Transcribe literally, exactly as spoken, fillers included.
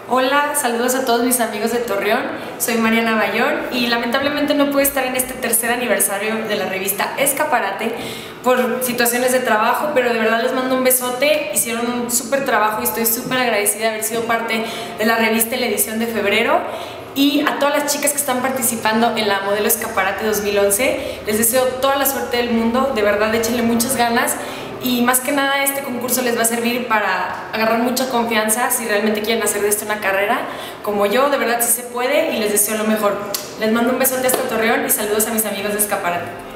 Hola, saludos a todos mis amigos de Torreón, soy Mariana Bayón y lamentablemente no pude estar en este tercer aniversario de la revista Escaparate por situaciones de trabajo, pero de verdad les mando un besote, hicieron un súper trabajo y estoy súper agradecida de haber sido parte de la revista en la edición de febrero. Y a todas las chicas que están participando en la Modelo Escaparate dos mil once, les deseo toda la suerte del mundo, de verdad échenle muchas ganas. Y más que nada este concurso les va a servir para agarrar mucha confianza si realmente quieren hacer de esto una carrera como yo, de verdad sí se puede y les deseo lo mejor. Les mando un besote hasta Torreón y saludos a mis amigos de Escaparate.